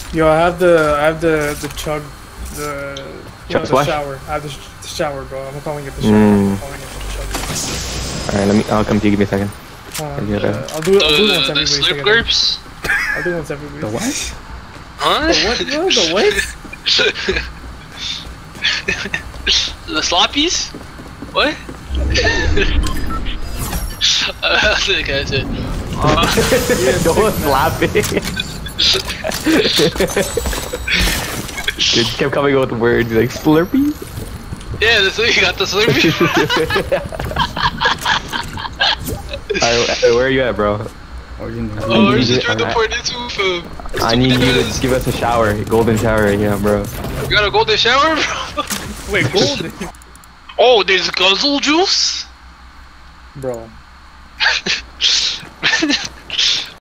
Yo, I have the chug, the shower. I have the shower, bro. I'm calling it the shower. I'm calling it the chug. Alright, I'll come to you. Give me a second. I'll do it once everybody. The Slurp Gurps? I'll do it once everybody. The what? Huh? The what, bro? The what? The sloppies? What? I think I said. Don't slap it. Dude kept coming up with words like Slurpee. Yeah, that's what you got, the Slurpee. Alright, where are you at, bro? Oh, we're just trying to pour this roof. I need you to give us a shower, a golden shower right here, bro. You got a golden shower, bro? Wait, golden? Oh, there's Guzzle juice? Bro.